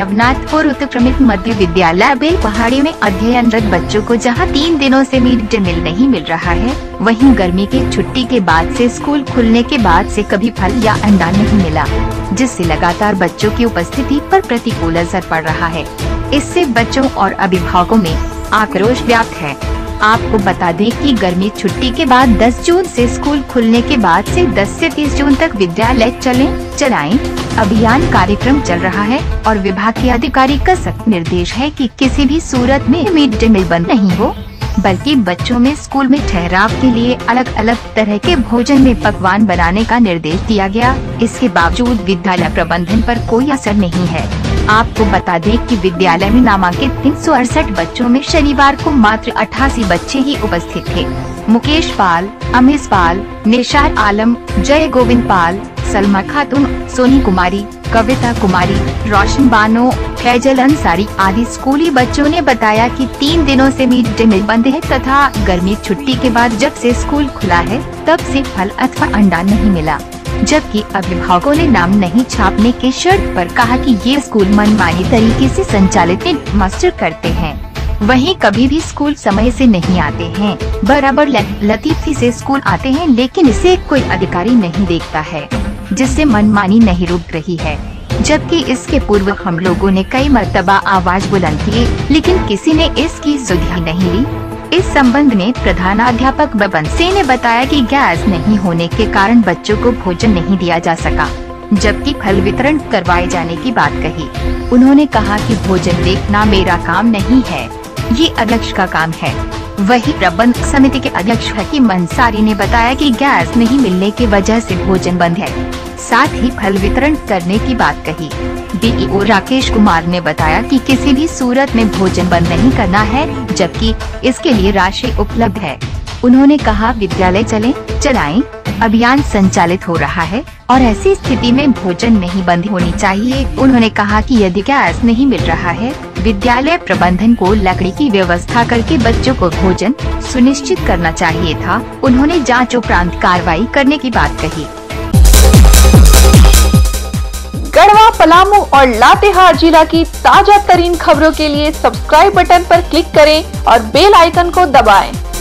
नवनाथपुर उत्क्रमित मध्य विद्यालय बेल पहाड़ी में अध्ययनरत बच्चों को जहां 3 दिनों से मिड डे मील नहीं मिल रहा है, वहीं गर्मी की छुट्टी के बाद से स्कूल खुलने के बाद से कभी फल या अंडा नहीं मिला, जिससे लगातार बच्चों की उपस्थिति पर प्रतिकूल असर पड़ रहा है। इससे बच्चों और अभिभावकों में आक्रोश व्याप्त है। आपको बता दें कि गर्मी छुट्टी के बाद 10 जून से स्कूल खुलने के बाद से 10 से 30 जून तक विद्यालय चलाएं अभियान कार्यक्रम चल रहा है और विभाग के अधिकारी का सख्त निर्देश है कि किसी भी सूरत में मिड डे मील बंद नहीं हो, बल्कि बच्चों में स्कूल में ठहराव के लिए अलग अलग तरह के भोजन में पकवान बनाने का निर्देश दिया गया। इसके बावजूद विद्यालय प्रबंधन पर कोई असर नहीं है। आपको बता दें कि विद्यालय में नामांकित 368 बच्चों में शनिवार को मात्र 88 बच्चे ही उपस्थित थे। मुकेश पाल, अमीश पाल, निशार आलम, जय गोविंद पाल, सलमा खातून, सोनी कुमारी, कविता कुमारी, रोशन बानो, फैजल अंसारी आदि स्कूली बच्चों ने बताया कि 3 दिनों से मिड डे मील बंद है तथा गर्मी छुट्टी के बाद जब से स्कूल खुला है तब से फल अथवा अंडा नहीं मिला, जबकि अभिभावकों ने नाम नहीं छापने की शर्त पर कहा कि ये स्कूल मनमानी तरीके से संचालित मास्टर करते हैं। वहीं कभी भी स्कूल समय से नहीं आते हैं, बराबर लतीफी से स्कूल आते हैं, लेकिन इसे कोई अधिकारी नहीं देखता है, जिससे मनमानी नहीं रुक रही है। जबकि इसके पूर्व हम लोगों ने कई मर्तबा आवाज बुलंद की, लेकिन किसी ने इसकी सुधि नहीं ली। इस संबंध में प्रधानाध्यापक बबन सिंह ने बताया कि गैस नहीं होने के कारण बच्चों को भोजन नहीं दिया जा सका, जबकि फल वितरण करवाए जाने की बात कही। उन्होंने कहा कि भोजन देखना मेरा काम नहीं है, ये अध्यक्ष का काम है। वही प्रबंधक समिति के अध्यक्ष हकीम अंसारी ने बताया कि गैस नहीं मिलने की वजह से भोजन बंद है, साथ ही फल वितरण करने की बात कही। बीईओ राकेश कुमार ने बताया कि किसी भी सूरत में भोजन बंद नहीं करना है, जबकि इसके लिए राशि उपलब्ध है। उन्होंने कहा विद्यालय चलाएं अभियान संचालित हो रहा है और ऐसी स्थिति में भोजन नहीं बंद होनी चाहिए। उन्होंने कहा कि यदि गैस नहीं मिल रहा है, विद्यालय प्रबंधन को लकड़ी की व्यवस्था करके बच्चों को भोजन सुनिश्चित करना चाहिए था। उन्होंने जांच उपरांत कार्रवाई करने की बात कही। गढ़वा, पलामू और लातेहार जिला की ताजा तरीन खबरों के लिए सब्सक्राइब बटन पर क्लिक करें और बेल आइकन को दबाएं।